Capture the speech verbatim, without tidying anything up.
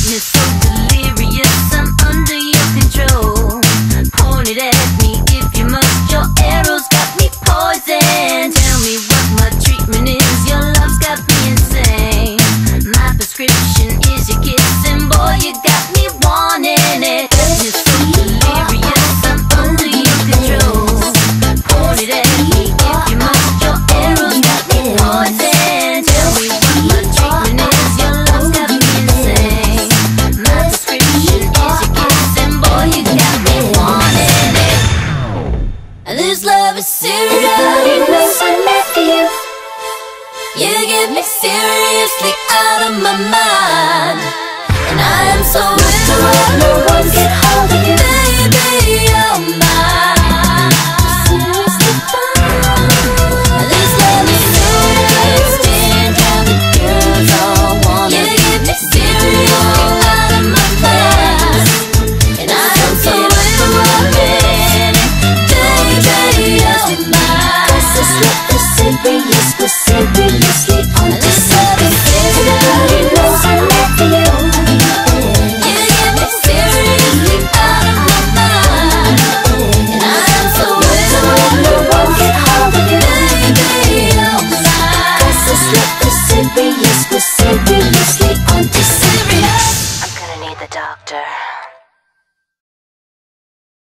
me so delirious, I'm under your control. Point it at me if you must, your arrows got me poisoned. Tell me what my treatment is, your love's got me insane. My prescription is your kissing, boy, you got me wanting it. You're so delirious, I'm under your control. Point it at me if you must, your arrows got me poisoned. Tell me what my treatment is, your love's got me insane. My prescription is your kissing, boy, you got me wanting it. This love is serious, I love you. You get me seriously out of my mind, and I am so into it, no one can hold you. Baby, you're mine. Seriously fine. This love is serious, ten thousand girls all want it. You get me seriously out of my mind, and I am so into it. Baby, you're mine. This is what the serious was seriously.